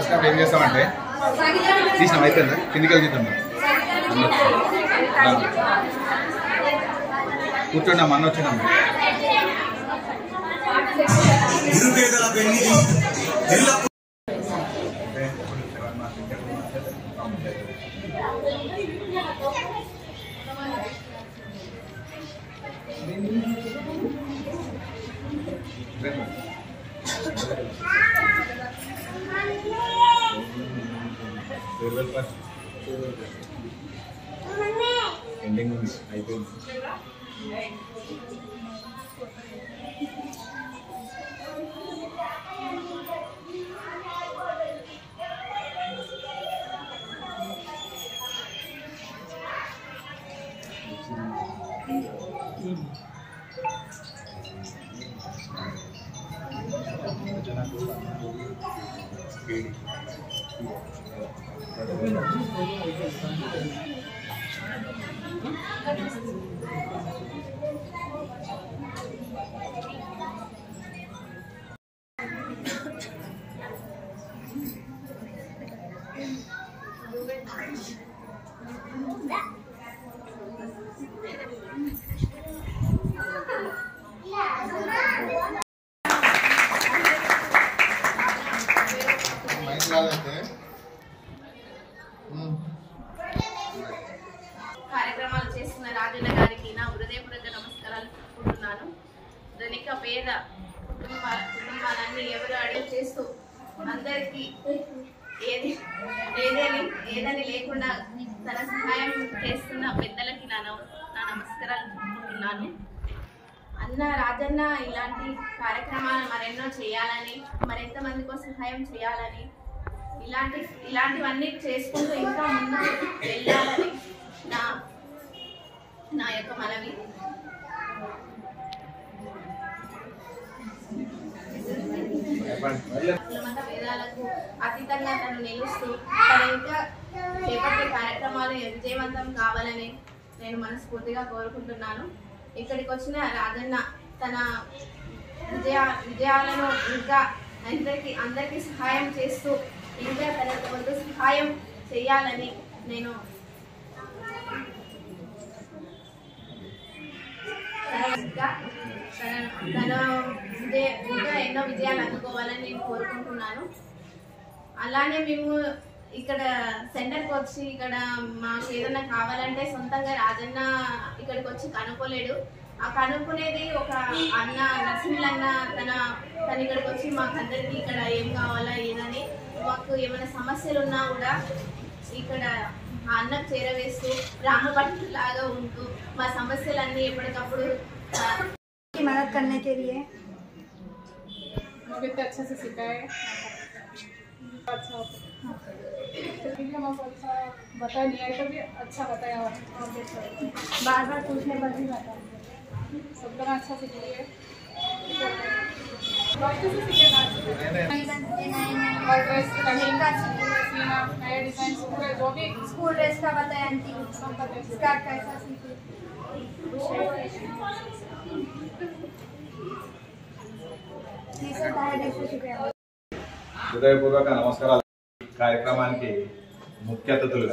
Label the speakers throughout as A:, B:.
A: వచ్చినప్పుడు ఏం చేస్తామంటే తీసినాం అయిపోయిందా కిందికి వెళ్ళి తీద్దాం కూర్చోండి అన్న వచ్చినాం ఎండింగ్ ఉంది అయిపోయింది
B: కార్యక్రమాలు చేస్తున్న రాజన్న గారికి నా హృదయపూర్వక నమస్కారాలు చెప్పుకుంటున్నాను. ధనిక పేద కుటుంబాలన్నీ ఎవరు అడుగు చేస్తూ అందరికీ ఏదని లేకుండా తన సహాయం చేస్తున్న పెద్దలకి నా నమస్కారాలు చెప్పుకుంటున్నాను. అన్న రాజన్న ఇలాంటి కార్యక్రమాలు మరెన్నో చేయాలని, మరెంతమందికో సహాయం చేయాలని, ఇలాంటివన్నీ చేసుకుంటూ ఇంకా ముందుకు వెళ్ళాలని నా యొక్క మనవి. మత భేదాలకు అతీతంగా తను నిలుస్తూ తన ఇంకా చేపట్టే కార్యక్రమాలు విజయవంతం కావాలని నేను మనస్ఫూర్తిగా కోరుకుంటున్నాను. ఇక్కడికి వచ్చిన రాజన్న తన విజయాలను ఇంకా అందరికీ సహాయం చేస్తూ ఇంకా తన వంతు సహాయం చేయాలని నేను తన ఇంకా ఎన్నో విజయాలు అందుకోవాలని నేను కోరుకుంటున్నాను. అలానే మేము ఇక్కడ సెంటర్కి వచ్చి ఇక్కడ మాకు ఏదైనా కావాలంటే సొంతంగా రాజన్న ఇక్కడికి వచ్చి కనుక్కోలేడు. ఆ కనుక్కునేది ఒక అన్న నరసింహన్న తన ఇక్కడికి వచ్చి మాకు అందరికీ ఇక్కడ ఏం కావాలా ఏదని, మాకు ఏమైనా సమస్యలు ఉన్నా కూడా ఇక్కడ ఆ అన్నకు చేరవేస్తూ రామభట్టు లాగా ఉంటూ మా సమస్యలన్నీ ఎప్పటికప్పుడు
C: मदद करने के लिए
D: मुझे तो अच्छे से सिखाए, अच्छा हमको अच्छा बता नहीं आया तो भी अच्छा बताया,
C: बार बार पूछने पर भी बता
D: सब तरह अच्छा सिखाइए, अच्छे से सीखेगा और ड्रेस नए डिजाइन पूरे जो भी
C: स्कूल ड्रेस का बताया आंटी, स्कर्ट कैसा सीखे
A: హృదయపూర్వక నమస్కారాలు. కార్యక్రమానికి ముఖ్య అతిథులుగా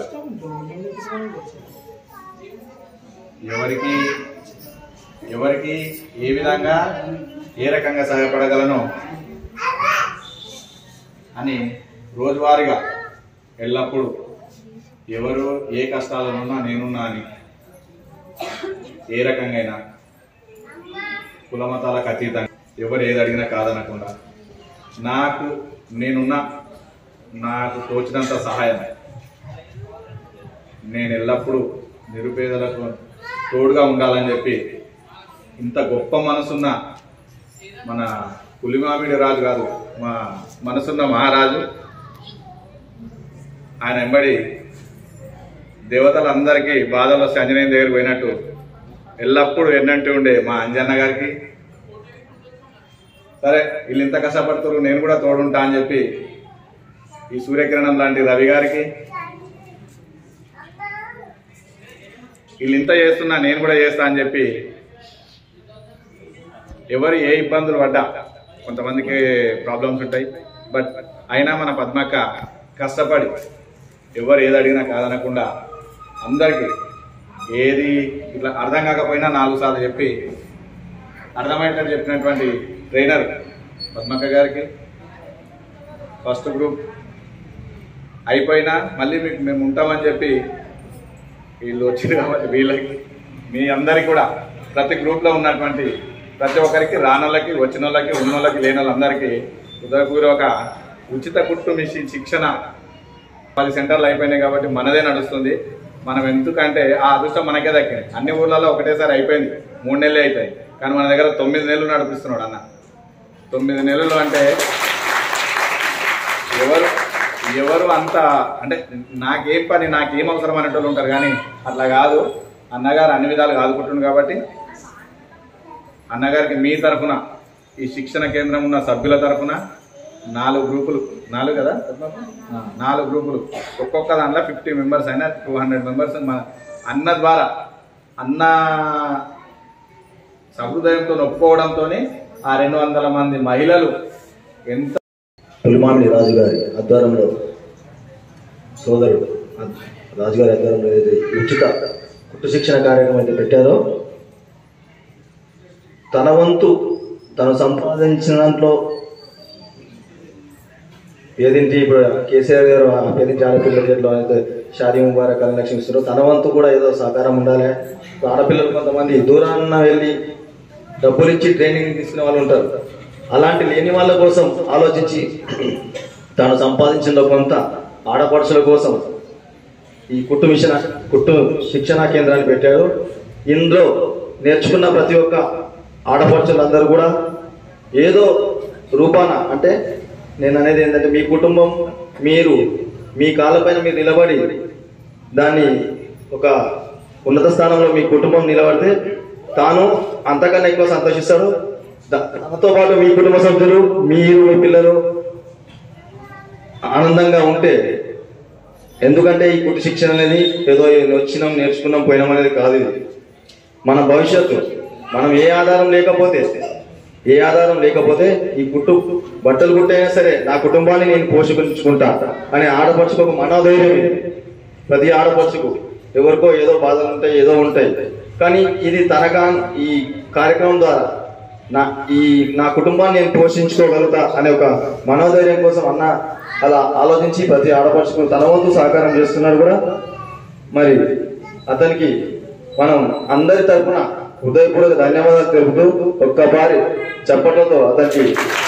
A: ఎవరికి ఏ విధంగా ఏ రకంగా సహాయపడగలను అని రోజువారీగా ఎల్లప్పుడూ ఎవరు ఏ కష్టాలనున్నా నేనున్నా అని ఏ రకంగా కులమతాలకు అతీతంగా ఎవరు ఏది అడిగినా కాదనకుండా నాకు తోచినంత సహాయం నేను ఎల్లప్పుడూ నిరుపేదలకు తోడుగా ఉండాలని చెప్పి ఇంత గొప్ప మనసున్న మన పులిమామిడి రాజు కాదు, మా మనసున్న మహారాజు, ఆయన వెంబడి దేవతలందరికీ బాధలు వస్తే ఆంజనేయుని దగ్గర పోయినట్టు ఎల్లప్పుడూ ఎన్నంటూ ఉండే మా అంజన్న గారికి, సరే వీళ్ళు ఇంత కష్టపడుతున్నారు నేను కూడా తోడుంటా అని చెప్పి ఈ సూర్యకిరణం లాంటి రవి గారికి, వీళ్ళు ఇంత చేస్తున్నా నేను కూడా చేస్తా అని చెప్పి ఎవరు ఏ ఇబ్బందులు పడ్డా, కొంతమందికి ప్రాబ్లమ్స్ ఉంటాయి, బట్ అయినా మన పద్మక్క కష్టపడి ఎవరు ఏది అడిగినా కాదనకుండా అందరికీ ఏది ఇట్లా అర్థం కాకపోయినా 4 సార్లు చెప్పి అర్థమయ్యేటట్టు చెప్పినటువంటి ట్రైనర్ పద్మక్క గారికి, ఫస్ట్ గ్రూప్ అయిపోయినా మళ్ళీ మీకు మేము ఉంటామని చెప్పి వీళ్ళు వచ్చింది కాబట్టి వీళ్ళకి మీ అందరికీ కూడా ప్రతి గ్రూప్లో ఉన్నటువంటి ప్రతి ఒక్కరికి రానోళ్ళకి వచ్చిన వాళ్ళకి ఉన్నోళ్ళకి లేని వాళ్ళందరికీ హృదయపూర్వక ఉచిత కుట్టు మిషన్ శిక్షణ 10 సెంటర్లు అయిపోయినాయి కాబట్టి మనదే నడుస్తుంది. మనం ఎందుకంటే ఆ అదృష్టం మనకే దక్కింది. అన్ని ఊర్లలో ఒకటేసారి అయిపోయింది, 3 నెలలే అవుతాయి, కానీ మన దగ్గర 9 నెలలు నడిపిస్తున్నాడు అన్న. 9 నెలలు అంటే ఎవరు అంత అంటే నాకేం పని నాకేం అవసరం అనేటోళ్ళు ఉంటారు, కానీ అట్లా కాదు. అన్నగారు అన్ని విధాలుగా ఆదుకుంటుంది కాబట్టి అన్నగారికి మీ తరఫున ఈ శిక్షణ కేంద్రం ఉన్న సభ్యుల తరఫున 4 గ్రూపులు, 4 కదా 4 గ్రూపులు, ఒక్కొక్క దాంట్లో 50 మెంబర్స్ అయినా 200 మెంబర్స్ మన అన్న ద్వారా అన్న సహృదయంతో ఒప్పుకోవడంతో ఆ 200 మంది మహిళలు ఎంత
E: పులిమామిడి రాజుగారి ఆధ్వర్యంలో సోదరుడు రాజుగారి ఆధ్వర్యంలో ఏదైతే ఉచిత కుట్టు శిక్షణ కార్యక్రమం అయితే పెట్టారో తన వంతు తను సంపాదించిన దాంట్లో ఏదింటి ఇప్పుడు కేసీఆర్ గారు పేదింటి ఆడపిల్లల చేతిలో అయితే షాదీ ముబారక్ అని లక్ష్యం ఇస్తారో తన వంతు కూడా ఏదో సహకారం ఉండాలి. ఆడపిల్లలు కొంతమంది దూరాన్న వెళ్ళి డబ్బులు ఇచ్చి ట్రైనింగ్ తీసుకునే వాళ్ళు ఉంటారు. అలాంటి లేని వాళ్ళ కోసం ఆలోచించి తాను సంపాదించిన కొంత ఆడపడుచుల కోసం ఈ కుట్టు శిక్షణా కేంద్రాన్ని పెట్టాడు. ఇందులో నేర్చుకున్న ప్రతి ఒక్క ఆడపడుచులందరూ కూడా ఏదో రూపాన, అంటే నేను అనేది ఏంటంటే మీ కుటుంబం మీరు మీ కాళ్ళపైన మీరు నిలబడి దాన్ని ఒక ఉన్నత స్థానంలో మీ కుటుంబం నిలబడితే తాను అంతకన్నా ఎక్కువ సంతోషిస్తాడు. దాంతో పాటు మీ కుటుంబ సభ్యులు మీరు మీ పిల్లలు ఆనందంగా ఉంటే, ఎందుకంటే ఈ కుట్టు శిక్షణ అనేది ఏదో వచ్చినాం నేర్చుకున్నాం పోయినాం అనేది కాదు. ఇది మన భవిష్యత్తు. మనం ఏ ఆధారం లేకపోతే ఈ బట్టలు కుట్టైనా సరే నా కుటుంబాన్ని నేను పోషించుకుంటా అని ఆడపడుచుకు ఒక మనోధైర్యం. ప్రతి ఆడపడుచుకు ఎవరికో ఏదో బాధలు ఉంటాయి, ఏదో ఉంటాయి, కానీ ఇది ఈ కార్యక్రమం ద్వారా నా కుటుంబాన్ని నేను పోషించుకోగలుగుతా అనే ఒక మనోధైర్యం కోసం అన్న అలా ఆలోచించి ప్రతి ఆడపడుచుకు తన వంతు సహకారం చేస్తున్నారు కూడా. మరి అతనికి మనం అందరి తరఫున హృదయపూర్వక ధన్యవాదాలు తెలుపుతూ ఒక్కసారి చప్పట్లతో అతనికి.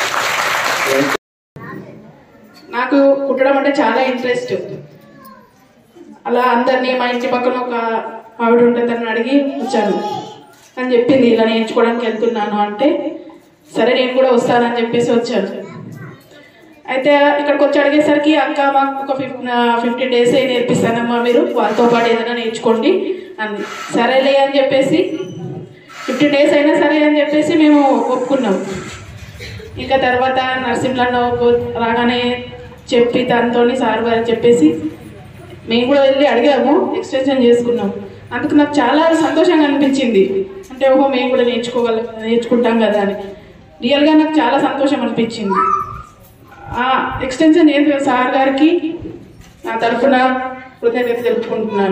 D: నాకు కుట్టడం అంటే చాలా ఇంట్రెస్ట్. అలా అందరినీ మా ఇంటి పక్కన ఒక ఆవిడ ఉంటే తనని అడిగి వచ్చాను అని చెప్పింది, ఇలా నేర్చుకోవడానికి వెళ్తున్నాను అంటే సరే నేను కూడా వస్తానని చెప్పేసి వచ్చాను. అయితే ఇక్కడికి వచ్చి అడిగేసరికి అక్క మాకు ఒక 50 డేస్ నేర్పిస్తానమ్మా, మీరు వాళ్ళతో పాటు ఏదైనా నేర్చుకోండి అంది. సరేలే అని చెప్పేసి 50 డేస్ అయినా సరే అని చెప్పేసి మేము ఒప్పుకున్నాం. ఇంకా తర్వాత నరసింహలో రాగానే చెప్పి తనతో సార్ గారు చెప్పేసి మేము కూడా వెళ్ళి అడిగాము, ఎక్స్టెన్షన్ చేసుకున్నాం. అందుకు నాకు చాలా సంతోషంగా అనిపించింది. అంటే ఓహో మేము కూడా నేర్చుకుంటాం కదా అని రియల్గా నాకు చాలా సంతోషం అనిపించింది. ఆ ఎక్స్టెన్షన్ చేసిన సార్ గారికి నా తరఫున కృతజ్ఞత తెలుపుకుంటున్నాను.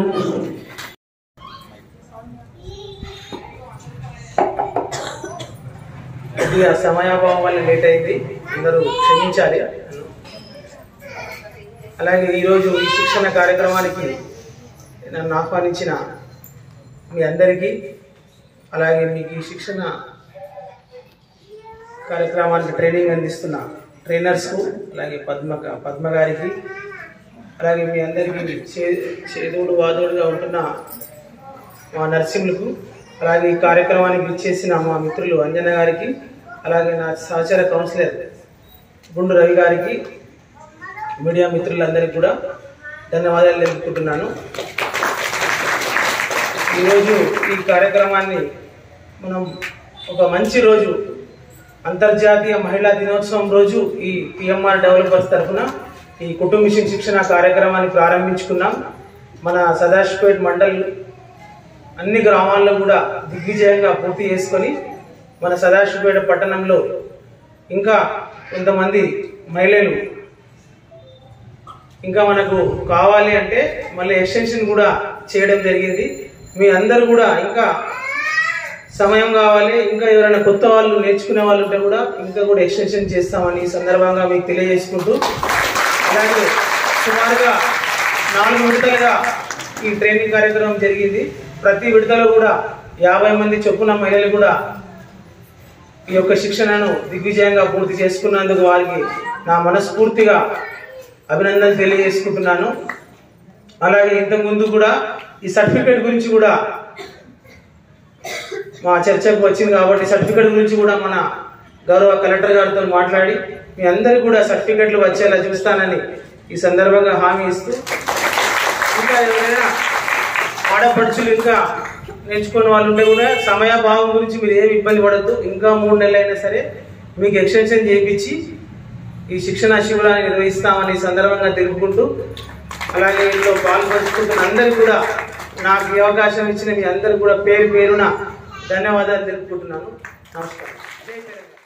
F: కొద్దిగా సమయాభావం వల్ల లేట్ అయింది, అందరూ క్షమించాలి. అలాగే ఈరోజు ఈ శిక్షణ కార్యక్రమానికి నన్ను ఆహ్వానించిన మీ అందరికీ, అలాగే మీకు ఈ శిక్షణ కార్యక్రమానికి ట్రైనింగ్ అందిస్తున్న ట్రైనర్స్కు, అలాగే పద్మ గారికి, అలాగే మీ అందరికీ చేదోడు వాదోడుగా ఉంటున్న మా నర్సింహులకు, అలాగే ఈ కార్యక్రమానికి ఇచ్చేసిన మా మిత్రులు అంజన గారికి, అలాగే నా సహచర కౌన్సిలర్ గుండు రవి గారికి, మీడియా మిత్రులందరికీ కూడా ధన్యవాదాలు తెలుపుకుంటున్నాను. ఈరోజు ఈ కార్యక్రమాన్ని మనం ఒక మంచి రోజు, అంతర్జాతీయ మహిళా దినోత్సవం రోజు ఈ పిఎంఆర్ డెవలపర్స్ తరఫున ఈ కుటుంబ మిషన్ శిక్షణ కార్యక్రమాన్ని ప్రారంభించుకున్నాం. మన సదాశివపేట మండల్ అన్ని గ్రామాల్లో కూడా దిగ్విజయంగా పూర్తి చేసుకొని మన సదాశివపేట పట్టణంలో ఇంకా కొంతమంది మహిళలు ఇంకా మనకు కావాలి అంటే మళ్ళీ ఎక్స్టెన్షన్ కూడా చేయడం జరిగింది. మీ అందరూ కూడా ఇంకా సమయం కావాలి, ఇంకా ఎవరైనా కొత్త వాళ్ళు నేర్చుకునే వాళ్ళు ఉంటే కూడా ఇంకా కూడా ఎక్స్టెన్షన్ చేస్తామని ఈ సందర్భంగా మీకు తెలియజేసుకుంటూ, అలాగే సుమారుగా 4 విడతలుగా ఈ ట్రైనింగ్ కార్యక్రమం జరిగింది. ప్రతి విడతలో కూడా 50 మంది చొప్పున మహిళలు కూడా ఈ యొక్క శిక్షణను దిగ్విజయంగా పూర్తి చేసుకున్నందుకు వారికి నా మనస్ఫూర్తిగా అభినందనలు తెలియజేసుకుంటున్నాను. అలాగే ఇంతకుముందు కూడా ఈ సర్టిఫికేట్ గురించి కూడా మా చర్చకు వచ్చింది కాబట్టి సర్టిఫికేట్ గురించి కూడా మన గౌరవ కలెక్టర్ గారితో మాట్లాడి మీ అందరికీ కూడా సర్టిఫికేట్లు వచ్చేలా చూస్తానని ఈ సందర్భంగా హామీ ఇస్తూ, ఇంకా ఎవరైనా ఆడపడుచులు ఇంకా నేర్చుకునే వాళ్ళు ఉంటే కూడా సమయాభావం గురించి మీరు ఏమి ఇబ్బంది పడద్దు. ఇంకా 3 నెలలు అయినా సరే మీకు ఎక్స్టెన్షన్ చేయించి ఈ శిక్షణా శిబిరాన్ని నిర్వహిస్తామని ఈ సందర్భంగా తెలుపుకుంటూ, అలాగే ఇందులో పాల్పంచుకుంటున్న అందరికీ కూడా నాకు ఈ అవకాశం ఇచ్చిన మీ అందరికీ కూడా పేరు పేరున ధన్యవాదాలు తెలుపుకుంటున్నాను. నమస్కారం.